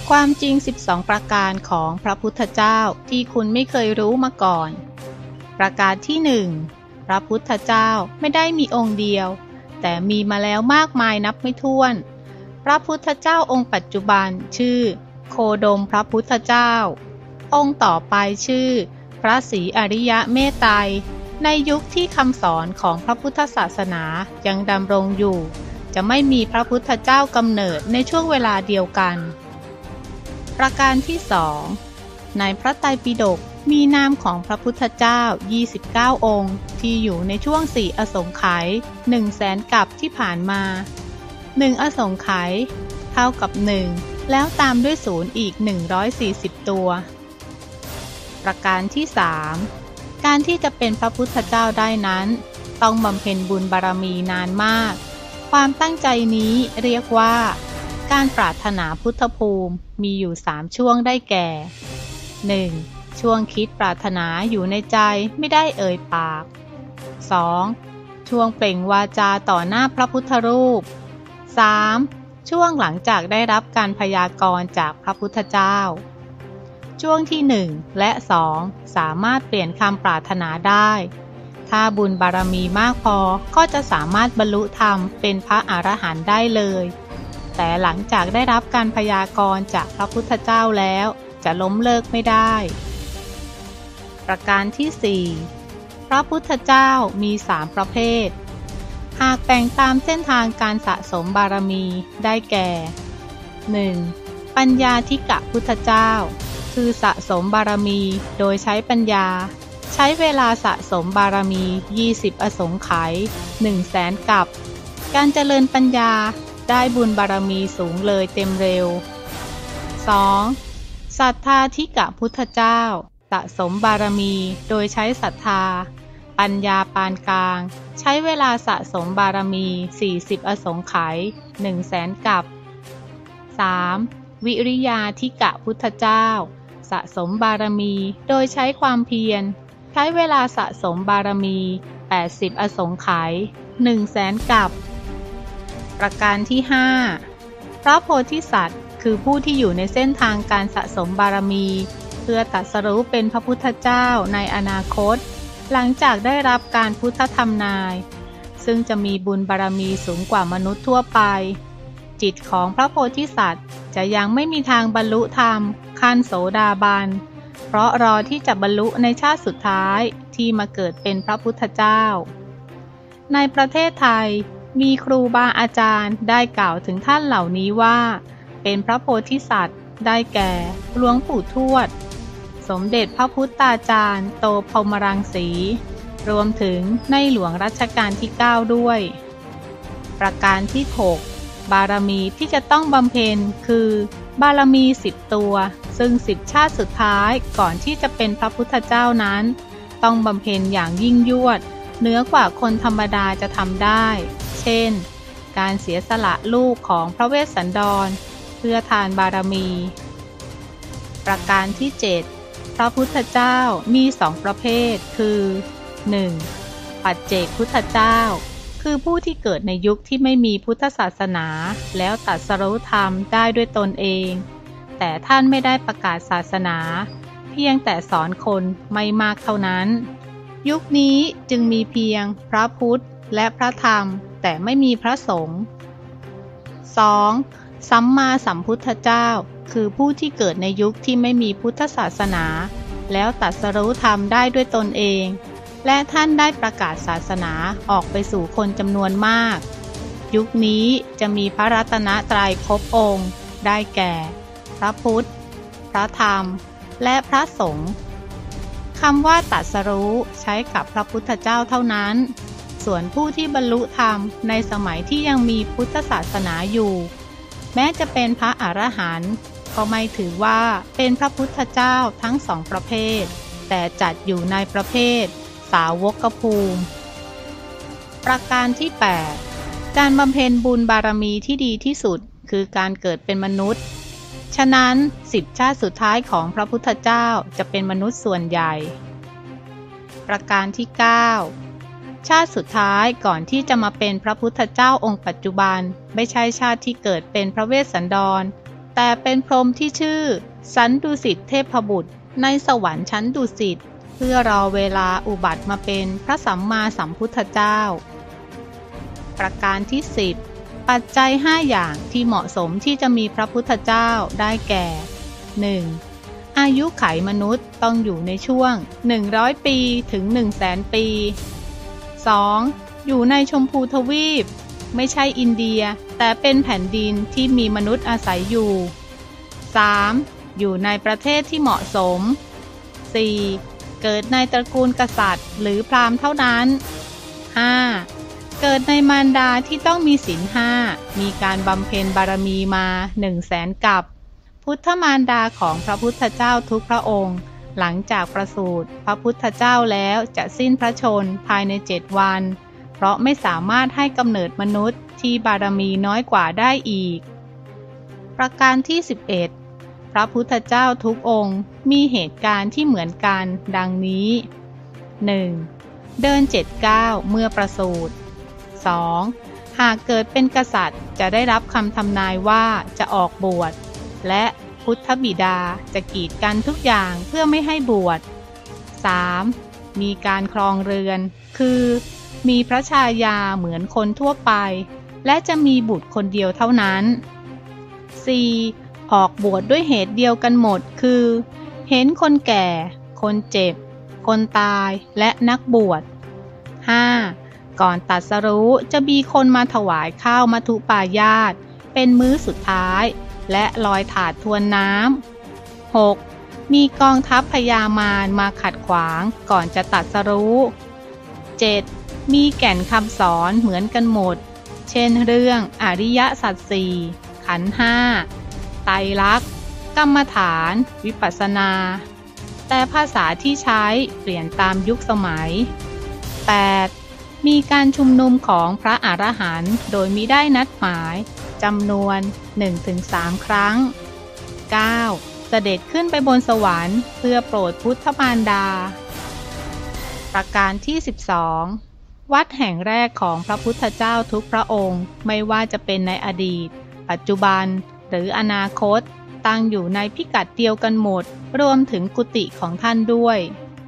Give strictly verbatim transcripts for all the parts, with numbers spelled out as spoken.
ความจริงสิบสองประการของพระพุทธเจ้าที่คุณไม่เคยรู้มาก่อน ประการที่หนึ่งพระพุทธเจ้าไม่ได้มีองค์เดียวแต่มีมาแล้วมากมายนับไม่ถ้วนพระพุทธเจ้าองค์ปัจจุบันชื่อโคดมพระพุทธเจ้าองค์ต่อไปชื่อพระศรีอริยเมตไตรในยุคที่คำสอนของพระพุทธศาสนายังดำรงอยู่จะไม่มีพระพุทธเจ้ากำเนิดในช่วงเวลาเดียวกันประการที่สองในพระไตรปิฎกมีนามของพระพุทธเจ้ายี่สิบเก้าองค์ที่อยู่ในช่วงสี่อสงไขยหนึ่งแสนกัปที่ผ่านมาหนึ่งอสงไขยเท่ากับหนึ่งแล้วตามด้วยศูนย์อีกหนึ่งร้อยสี่สิบตัวประการที่สามการที่จะเป็นพระพุทธเจ้าได้นั้นต้องบำเพ็ญบุญบารมีนานมากความตั้งใจนี้เรียกว่าการปรารถนาพุทธภูมิมีอยู่สามช่วงได้แก่ หนึ่ง. ช่วงคิดปรารถนาอยู่ในใจไม่ได้เอ่ยปาก สอง. ช่วงเปล่งวาจาต่อหน้าพระพุทธรูป สาม. ช่วงหลังจากได้รับการพยากรณ์จากพระพุทธเจ้าช่วงที่หนึ่งและสองสามารถเปลี่ยนคำปรารถนาได้ถ้าบุญบารมีมากพอก็จะสามารถบรรลุธรรมเป็นพระอรหันต์ได้เลยแต่หลังจากได้รับการพยากรณ์จากพระพุทธเจ้าแล้วจะล้มเลิกไม่ได้ประการที่สี่พระพุทธเจ้ามีสามประเภทหากแบ่งตามเส้นทางการสะสมบารมีได้แก่ หนึ่ง. ปัญญาธิกะพุทธเจ้าคือสะสมบารมีโดยใช้ปัญญาใช้เวลาสะสมบารมียี่สิบอสงไขยหนึ่งแสนกัปการเจริญปัญญาได้บุญบารมีสูงเลยเต็มเร็ว สอง. ศรัทธาธิกะพุทธเจ้าสะสมบารมีโดยใช้ศรัทธาปัญญาปานกลางใช้เวลาสะสมบารมีสี่สิบอสงไขยหนึ่งแสนกัป สาม. วิริยาธิกะพุทธเจ้าสะสมบารมีโดยใช้ความเพียรใช้เวลาสะสมบารมีแปดสิบอสงไขยหนึ่งแสนกัปประการที่ห้าพระโพธิสัตว์คือผู้ที่อยู่ในเส้นทางการสะสมบารมีเพื่อตรัสรู้เป็นพระพุทธเจ้าในอนาคตหลังจากได้รับการพุทธธรรมนายซึ่งจะมีบุญบารมีสูงกว่ามนุษย์ทั่วไปจิตของพระโพธิสัตว์จะยังไม่มีทางบรรลุธรรมขั้นโสดาบันเพราะรอที่จะบรรลุในชาติสุดท้ายที่มาเกิดเป็นพระพุทธเจ้าในประเทศไทยมีครูบาอาจารย์ได้กล่าวถึงท่านเหล่านี้ว่าเป็นพระโพธิสัตว์ได้แก่หลวงปู่ทวดสมเด็จพระพุทธาจารย์โตพรหมรังสีรวมถึงในหลวงรัชกาลที่เก้าด้วยประการที่หกบารมีที่จะต้องบำเพ็ญคือบารมีสิบตัวซึ่งสิบชาติสุดท้ายก่อนที่จะเป็นพระพุทธเจ้านั้นต้องบำเพ็ญอย่างยิ่งยวดเหนือกว่าคนธรรมดาจะทำได้เช่นการเสียสละลูกของพระเวสสันดรเพื่อทานบารมีประการที่เจ็ดพระพุทธเจ้ามีสองประเภทคือ หนึ่ง. ปัจเจกพุทธเจ้าคือผู้ที่เกิดในยุคที่ไม่มีพุทธศาสนาแล้วตรัสรู้ธรรมได้ด้วยตนเองแต่ท่านไม่ได้ประกาศศาสนาเพียงแต่สอนคนไม่มากเท่านั้นยุคนี้จึงมีเพียงพระพุทธและพระธรรมแต่ไม่มีพระสงฆ์ สอง. สัมมาสัมพุทธเจ้าคือผู้ที่เกิดในยุคที่ไม่มีพุทธศาสนาแล้วตรัสรู้ธรรมได้ด้วยตนเองและท่านได้ประกาศศาสนาออกไปสู่คนจำนวนมากยุคนี้จะมีพระรัตนตรัยครบองค์ได้แก่พระพุทธพระธรรมและพระสงฆ์คำว่าตรัสรู้ใช้กับพระพุทธเจ้าเท่านั้นส่วนผู้ที่บรรลุธรรมในสมัยที่ยังมีพุทธศาสนาอยู่แม้จะเป็นพระอรหันต์ก็ไม่ถือว่าเป็นพระพุทธเจ้าทั้งสองประเภทแต่จัดอยู่ในประเภทสาวกภูมิประการที่แปดการบำเพ็ญบุญบารมีที่ดีที่สุดคือการเกิดเป็นมนุษย์ฉะนั้นสิบชาติสุดท้ายของพระพุทธเจ้าจะเป็นมนุษย์ส่วนใหญ่ประการที่เก้าชาติสุดท้ายก่อนที่จะมาเป็นพระพุทธเจ้าองค์ปัจจุบันไม่ใช่ชาติที่เกิดเป็นพระเวสสันดรแต่เป็นพรหมที่ชื่อสันดุสิตเทพบุตรในสวรรค์ชั้นดุสิตเพื่อรอเวลาอุบัติมาเป็นพระสัมมาสัมพุทธเจ้าประการที่สิบปัจจัยห้าอย่างที่เหมาะสมที่จะมีพระพุทธเจ้าได้แก่ หนึ่ง. อายุขัยมนุษย์ต้องอยู่ในช่วงหนึ่งร้อยปีถึง หนึ่งแสน ปี สอง. อยู่ในชมพูทวีปไม่ใช่อินเดียแต่เป็นแผ่นดินที่มีมนุษย์อาศัยอยู่ สาม. อยู่ในประเทศที่เหมาะสม สี่. เกิดในตระกูลกษัตริย์หรือพราหมณ์เท่านั้น ห้า. เกิดในมารดาที่ต้องมีศีลห้ามีการบำเพ็ญบารมีมาหนึ่งแสนกับพุทธมารดาของพระพุทธเจ้าทุกพระองค์หลังจากประสูติพระพุทธเจ้าแล้วจะสิ้นพระชนม์ภายในเจ็ดวันเพราะไม่สามารถให้กำเนิดมนุษย์ที่บารมีน้อยกว่าได้อีกประการที่สิบเอ็ดพระพุทธเจ้าทุกองค์มีเหตุการณ์ที่เหมือนกันดังนี้ หนึ่ง. เดินเจ็ดก้าวเมื่อประสูติ สอง. หากเกิดเป็นกษัตริย์จะได้รับคำทำนายว่าจะออกบวชและพุทธบิดาจะกีดกันทุกอย่างเพื่อไม่ให้บวช สาม. มีการครองเรือนคือมีพระชายาเหมือนคนทั่วไปและจะมีบุตรคนเดียวเท่านั้น สี่. ออกบวชด้วยเหตุเดียวกันหมดคือเห็นคนแก่คนเจ็บคนตายและนักบวช ห้า. ก่อนตรัสรู้จะมีคนมาถวายข้าวมัทุปายาตเป็นมื้อสุดท้ายและลอยถาดทวนน้ำ หก. มีกองทัพพญามารมาขัดขวางก่อนจะตรัสรู้ เจ็ด. มีแก่นคำสอนเหมือนกันหมดเช่นเรื่องอริยสัจสี่ขันธ์ห้าไตรลักษณ์กรรมฐานวิปัสสนาแต่ภาษาที่ใช้เปลี่ยนตามยุคสมัย แปด. มีการชุมนุมของพระอรหันต์โดยมิได้นัดหมายจำนวน หนึ่งถึงสาม ครั้ง เก้า. เสด็จขึ้นไปบนสวรรค์เพื่อโปรดพุทธมารดาประการที่สิบสองวัดแห่งแรกของพระพุทธเจ้าทุกพระองค์ไม่ว่าจะเป็นในอดีตปัจจุบันหรืออนาคตตั้งอยู่ในพิกัดเดียวกันหมดรวมถึงกุฏิของท่านด้วย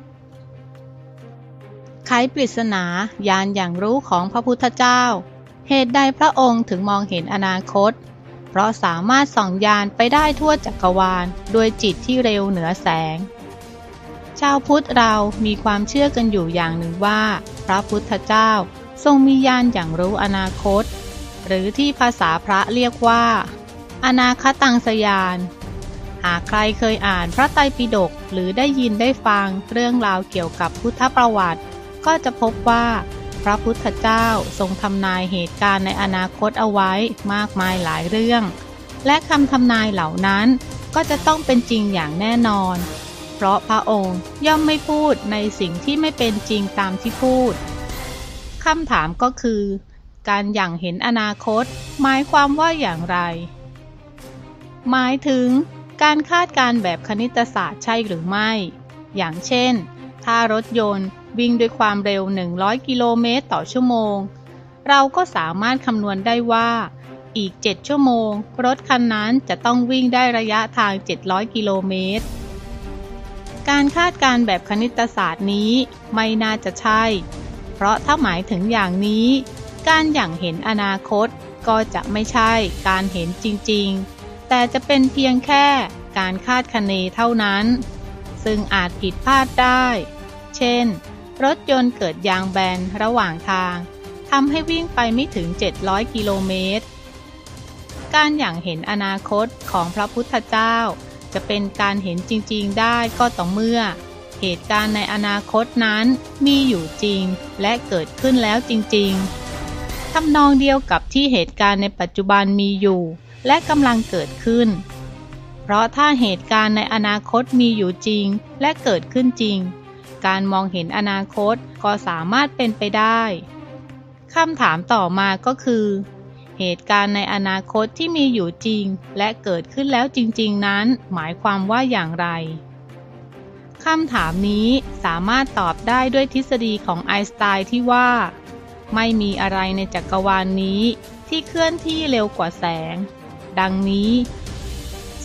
ไขปริศนาญาณอย่างรู้ของพระพุทธเจ้าเหตุใดพระองค์ถึงมองเห็นอนาคตเพราะสามารถส่องญาณไปได้ทั่วจักรวาลด้วยจิตที่เร็วเหนือแสงชาวพุทธเรามีความเชื่อกันอยู่อย่างหนึ่งว่าพระพุทธเจ้าทรงมีญาณอย่างรู้อนาคตหรือที่ภาษาพระเรียกว่าอนาคตังสญาณหากใครเคยอ่านพระไตรปิฎกหรือได้ยินได้ฟังเรื่องราวเกี่ยวกับพุทธประวัติก็จะพบว่าพระพุทธเจ้าทรงทำนายเหตุการณ์ในอนาคตเอาไว้มากมายหลายเรื่องและคำทำนายเหล่านั้นก็จะต้องเป็นจริงอย่างแน่นอนเพราะพระองค์ย่อมไม่พูดในสิ่งที่ไม่เป็นจริงตามที่พูดคำถามก็คือการอย่างเห็นอนาคตหมายความว่าอย่างไรหมายถึงการคาดการณ์แบบคณิตศาสตร์ใช่หรือไม่อย่างเช่นถ้ารถยนต์วิ่งด้วยความเร็วหนึ่งร้อยกิโลเมตรต่อชั่วโมงเราก็สามารถคำนวณได้ว่าอีกเจ็ดชั่วโมงรถคันนั้นจะต้องวิ่งได้ระยะทางเจ็ดร้อยกิโลเมตรการคาดการณ์แบบคณิตศาสตร์นี้ไม่น่าจะใช่เพราะถ้าหมายถึงอย่างนี้การอย่างเห็นอนาคตก็จะไม่ใช่การเห็นจริงๆแต่จะเป็นเพียงแค่การคาดคะเนเท่านั้นซึ่งอาจผิดพลาดได้เช่นรถยนต์เกิดยางแบนระหว่างทางทำให้วิ่งไปไม่ถึงเจ็ดร้อยกิโลเมตรการอย่างเห็นอนาคตของพระพุทธเจ้าจะเป็นการเห็นจริงๆได้ก็ต่อเมื่อเหตุการณ์ในอนาคตนั้นมีอยู่จริงและเกิดขึ้นแล้วจริงๆทำนองเดียวกับที่เหตุการณ์ในปัจจุบันมีอยู่และกำลังเกิดขึ้นเพราะถ้าเหตุการณ์ในอนาคตมีอยู่จริงและเกิดขึ้นจริงการมองเห็นอนาคตก็สามารถเป็นไปได้คำถามต่อมาก็คือเหตุการณ์ในอนาคตที่มีอยู่จริงและเกิดขึ้นแล้วจริงๆนั้นหมายความว่าอย่างไรคำถามนี้สามารถตอบได้ด้วยทฤษฎีของไอน์สไตน์ที่ว่าไม่มีอะไรในจักรวาลนี้ที่เคลื่อนที่เร็วกว่าแสงดังนี้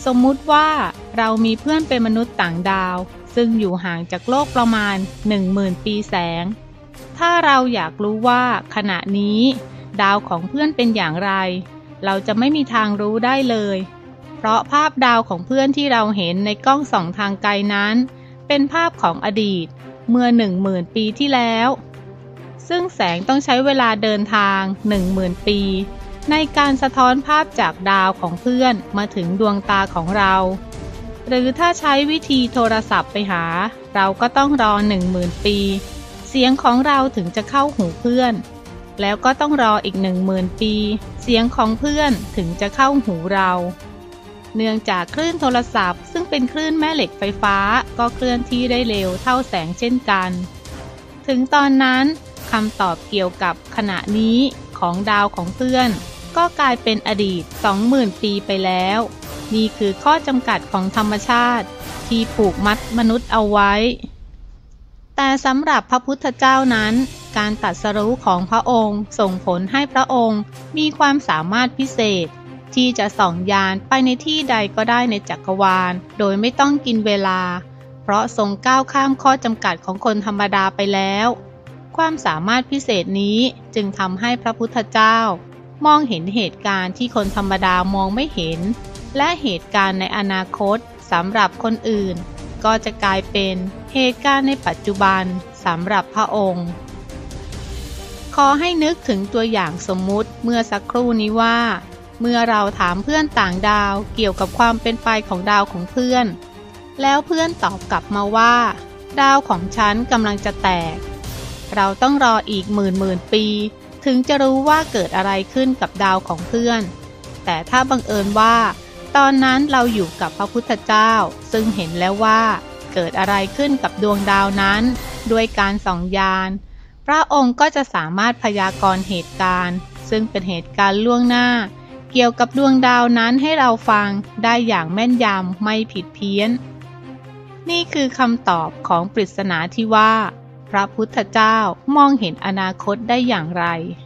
สมมุติว่าเรามีเพื่อนเป็นมนุษย์ต่างดาวซึ่งอยู่ห่างจากโลกประมาณ หนึ่งหมื่น ปีแสงถ้าเราอยากรู้ว่าขณะนี้ดาวของเพื่อนเป็นอย่างไรเราจะไม่มีทางรู้ได้เลยเพราะภาพดาวของเพื่อนที่เราเห็นในกล้องส่องทางไกลนั้นเป็นภาพของอดีตเมื่อ หนึ่งหมื่น ปีที่แล้วซึ่งแสงต้องใช้เวลาเดินทาง หนึ่งหมื่น ปีในการสะท้อนภาพจากดาวของเพื่อนมาถึงดวงตาของเราหรือถ้าใช้วิธีโทรศัพท์ไปหาเราก็ต้องรอ หนึ่งหมื่น ปีเสียงของเราถึงจะเข้าหูเพื่อนแล้วก็ต้องรออีก หนึ่งหมื่น ปีเสียงของเพื่อนถึงจะเข้าหูเราเนื่องจากคลื่นโทรศัพท์ซึ่งเป็นคลื่นแม่เหล็กไฟฟ้าก็เคลื่อนที่ได้เร็วเท่าแสงเช่นกันถึงตอนนั้นคำตอบเกี่ยวกับขณะนี้ของดาวของเพื่อนก็กลายเป็นอดีต สองหมื่น ปีไปแล้วนี่คือข้อจำกัดของธรรมชาติที่ผูกมัดมนุษย์เอาไว้แต่สำหรับพระพุทธเจ้านั้นการตรัสรู้ของพระองค์ส่งผลให้พระองค์มีความสามารถพิเศษที่จะส่องยานไปในที่ใดก็ได้ในจักรวาลโดยไม่ต้องกินเวลาเพราะทรงก้าวข้ามข้อจำกัดของคนธรรมดาไปแล้วความสามารถพิเศษนี้จึงทำให้พระพุทธเจ้ามองเห็นเหตุการณ์ที่คนธรรมดามองไม่เห็นและเหตุการณ์ในอนาคตสำหรับคนอื่นก็จะกลายเป็นเหตุการณ์ในปัจจุบันสำหรับพระองค์ขอให้นึกถึงตัวอย่างสมมุติเมื่อสักครู่นี้ว่าเมื่อเราถามเพื่อนต่างดาวเกี่ยวกับความเป็นไปของดาวของเพื่อนแล้วเพื่อนตอบกลับมาว่าดาวของฉันกำลังจะแตกเราต้องรออีกหมื่นหมื่นปีถึงจะรู้ว่าเกิดอะไรขึ้นกับดาวของเพื่อนแต่ถ้าบังเอิญว่าตอนนั้นเราอยู่กับพระพุทธเจ้าซึ่งเห็นแล้วว่าเกิดอะไรขึ้นกับดวงดาวนั้นด้วยการส่องยานพระองค์ก็จะสามารถพยากรณ์เหตุการณ์ซึ่งเป็นเหตุการณ์ล่วงหน้าเกี่ยวกับดวงดาวนั้นให้เราฟังได้อย่างแม่นยำไม่ผิดเพี้ยนนี่คือคำตอบของปริศนาที่ว่าพระพุทธเจ้ามองเห็นอนาคตได้อย่างไร